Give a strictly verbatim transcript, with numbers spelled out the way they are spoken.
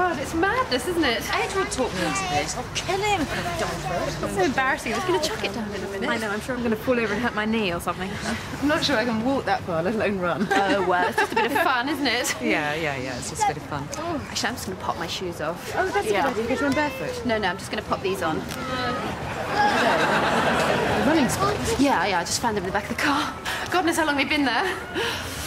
God, it's madness, isn't it? Adrian talked me into this. I'll kill him. It's so embarrassing. I'm just going to chuck it down in a minute. I know, I'm sure I'm going to fall over and hurt my knee or something. I'm not sure I can walk that far, let alone run. Oh, well, it's just a bit of fun, isn't it? Yeah, yeah, yeah, it's just a bit of fun. Oh, actually, I'm just going to pop my shoes off. Oh, that's yeah. a good idea. You go to run barefoot. No, no, I'm just going to pop these on. The running spots? Yeah, yeah, I just found them in the back of the car. God knows how long they've been there.